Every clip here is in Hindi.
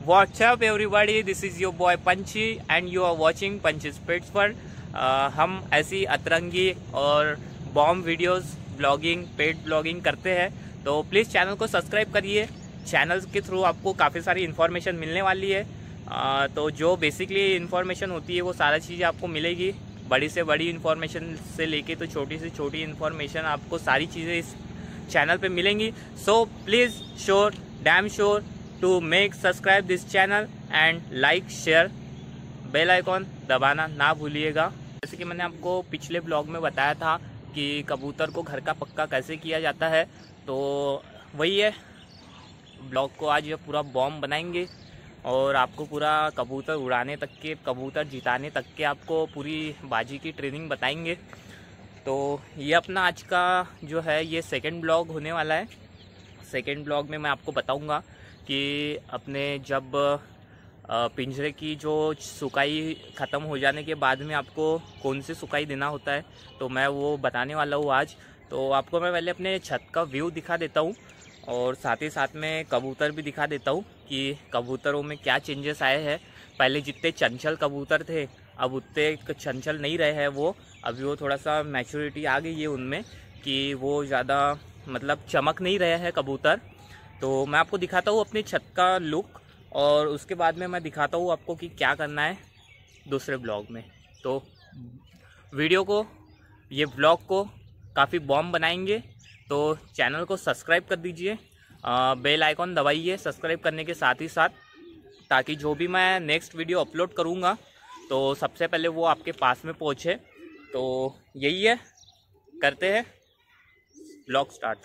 What's up everybody, this is your boy Panchi and you are watching Panchi's pets world. हम ऐसी अतरंगी और bomb videos blogging pet blogging करते हैं, तो प्लीज़ चैनल को सब्सक्राइब करिए। चैनल के थ्रू आपको काफ़ी सारी इन्फॉर्मेशन मिलने वाली है। तो जो बेसिकली इन्फॉर्मेशन होती है वो सारा चीज़ आपको मिलेगी। बड़ी से बड़ी इन्फॉर्मेशन से लेके तो छोटी से छोटी इन्फॉर्मेशन आपको सारी चीज़ें इस चैनल पे मिलेंगी। So please sure damn sure to make subscribe this channel and like share bell icon दबाना ना भूलिएगा। जैसे कि मैंने आपको पिछले ब्लॉग में बताया था कि कबूतर को घर का पक्का कैसे किया जाता है, तो वही है। ब्लॉग को आज ये पूरा बॉम्ब बनाएंगे और आपको पूरा कबूतर उड़ाने तक के, कबूतर जिताने तक के आपको पूरी बाजी की ट्रेनिंग बताएंगे। तो ये अपना आज का जो है ये सेकंड ब्लॉग होने वाला है। सेकंड ब्लॉग में मैं आपको बताऊंगा कि अपने जब पिंजरे की जो सुकाई ख़त्म हो जाने के बाद में आपको कौन सी सुकाई देना होता है, तो मैं वो बताने वाला हूँ आज। तो आपको मैं पहले अपने छत का व्यू दिखा देता हूँ और साथ ही साथ में कबूतर भी दिखा देता हूँ कि कबूतरों में क्या चेंजेस आए हैं। पहले जितने चंचल कबूतर थे अब उतने चंचल नहीं रहे हैं वो। अभी वो थोड़ा सा मैच्योरिटी आ गई है उनमें कि वो ज़्यादा मतलब चमक नहीं रहे हैं कबूतर। तो मैं आपको दिखाता हूँ अपनी छत का लुक और उसके बाद में मैं दिखाता हूँ आपको कि क्या करना है दूसरे ब्लॉग में। तो वीडियो को, ये ब्लॉग को काफ़ी बॉम्ब बनाएंगे, तो चैनल को सब्सक्राइब कर दीजिए, बेल आइकॉन दबाइए सब्सक्राइब करने के साथ ही साथ, ताकि जो भी मैं नेक्स्ट वीडियो अपलोड करूँगा तो सबसे पहले वो आपके पास में पहुँचे। तो यही है, करते हैं ब्लॉग स्टार्ट।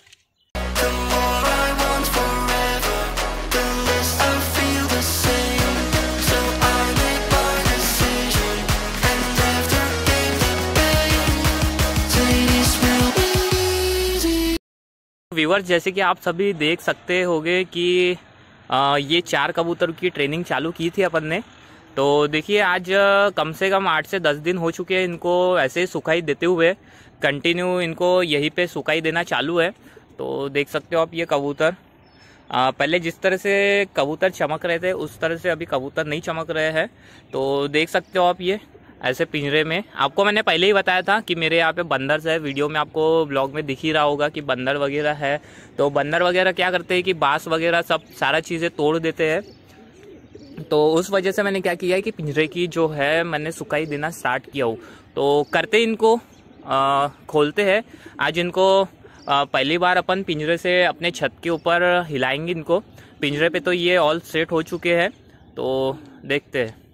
व्यूअर्स, जैसे कि आप सभी देख सकते होंगे कि ये 4 कबूतर की ट्रेनिंग चालू की थी अपन ने। तो देखिए आज कम से कम 8 से 10 दिन हो चुके हैं इनको ऐसे सुखाई देते हुए। कंटिन्यू इनको यहीं पे सुखाई देना चालू है। तो देख सकते हो आप ये कबूतर, पहले जिस तरह से कबूतर चमक रहे थे उस तरह से अभी कबूतर नहीं चमक रहे हैं। तो देख सकते हो आप ये ऐसे पिंजरे में। आपको मैंने पहले ही बताया था कि मेरे यहाँ पे बंदर है, वीडियो में आपको ब्लॉग में दिख ही रहा होगा कि बंदर वगैरह है। तो बंदर वगैरह क्या करते हैं कि बांस वगैरह सब सारा चीज़ें तोड़ देते हैं। तो उस वजह से मैंने क्या किया है कि पिंजरे की जो है मैंने सुखाई देना स्टार्ट किया हूँ। तो करते इनको खोलते हैं आज। इनको पहली बार अपन पिंजरे से अपने छत के ऊपर हिलाएंगे इनको। पिंजरे पे तो ये ऑल सेट हो चुके हैं, तो देखते हैं।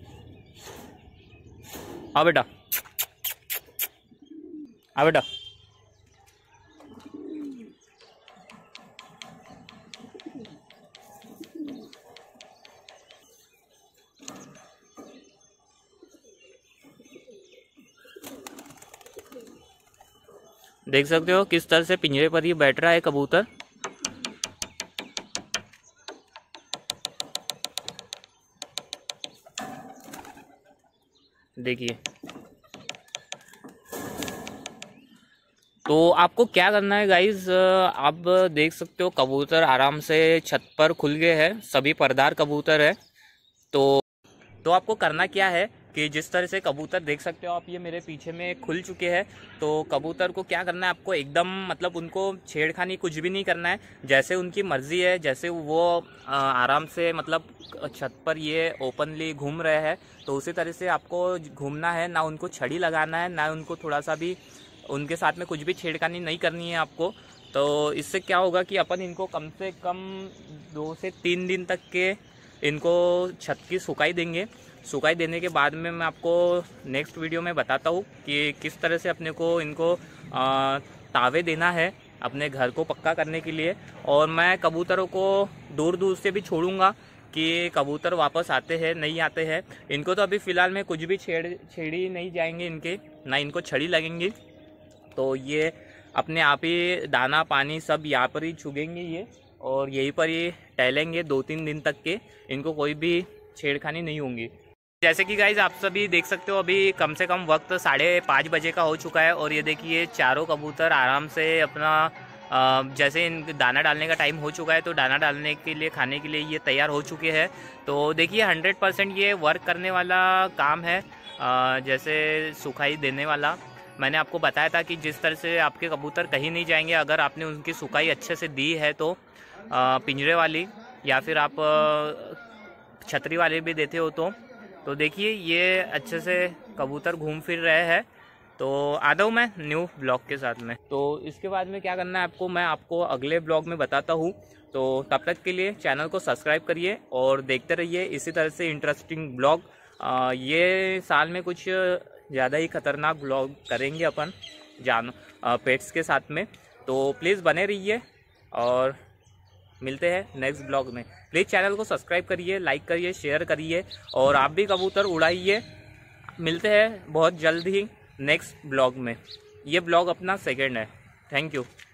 आ बेटा, आ बेटा। देख सकते हो किस तरह से पिंजरे पर ही बैठ रहा है कबूतर। देखिए, तो आपको क्या करना है गाइज, आप देख सकते हो कबूतर आराम से छत पर खुल गए हैं, सभी परदार कबूतर है। तो आपको करना क्या है कि जिस तरह से कबूतर देख सकते हो आप, ये मेरे पीछे में खुल चुके हैं। तो कबूतर को क्या करना है, आपको एकदम मतलब उनको छेड़खानी कुछ भी नहीं करना है। जैसे उनकी मर्जी है, जैसे वो आराम से मतलब छत पर ये ओपनली घूम रहे हैं, तो उसी तरह से आपको घूमना है। ना उनको छड़ी लगाना है, ना उनको थोड़ा सा भी उनके साथ में कुछ भी छेड़खानी नहीं करनी है आपको। तो इससे क्या होगा कि अपन इनको कम से कम 2 से 3 दिन तक के इनको छत की सुखाई देंगे। सुखाई देने के बाद में मैं आपको नेक्स्ट वीडियो में बताता हूँ कि किस तरह से अपने को इनको तावे देना है अपने घर को पक्का करने के लिए। और मैं कबूतरों को दूर दूर से भी छोड़ूंगा कि कबूतर वापस आते हैं नहीं आते हैं। इनको तो अभी फ़िलहाल में कुछ भी छेड़ी नहीं जाएंगे, इनके ना इनको छड़ी लगेंगी। तो ये अपने आप ही दाना पानी सब यहाँ पर ही चुगेंगे ये, और यहीं पर ही टहलेंगे 2-3 दिन तक के। इनको कोई भी छेड़खानी नहीं होंगी। जैसे कि गाइज आप सभी देख सकते हो अभी कम से कम वक्त 5:30 बजे का हो चुका है और ये देखिए चारों कबूतर आराम से अपना जैसे इन दाना डालने का टाइम हो चुका है, तो दाना डालने के लिए, खाने के लिए ये तैयार हो चुके हैं। तो देखिए 100% ये वर्क करने वाला काम है। जैसे सुखाई देने वाला मैंने आपको बताया था कि जिस तरह से आपके कबूतर कहीं नहीं जाएंगे अगर आपने उनकी सुखाई अच्छे से दी है, तो पिंजरे वाली या फिर आप छतरी वाली भी देते हो तो देखिए ये अच्छे से कबूतर घूम फिर रहे हैं। तो आता हूँ मैं न्यू ब्लॉग के साथ में। तो इसके बाद में क्या करना है आपको, मैं आपको अगले ब्लॉग में बताता हूँ। तो तब तक के लिए चैनल को सब्सक्राइब करिए और देखते रहिए इसी तरह से इंटरेस्टिंग ब्लॉग। ये साल में कुछ ज़्यादा ही खतरनाक ब्लॉग करेंगे अपन पेट्स के साथ में। तो प्लीज़ बने रहिए और मिलते हैं नेक्स्ट ब्लॉग में। प्लीज़ चैनल को सब्सक्राइब करिए, लाइक करिए, शेयर करिए और आप भी कबूतर उड़ाइए। मिलते हैं बहुत जल्द ही नेक्स्ट ब्लॉग में। ये ब्लॉग अपना सेकंड है। Thank you.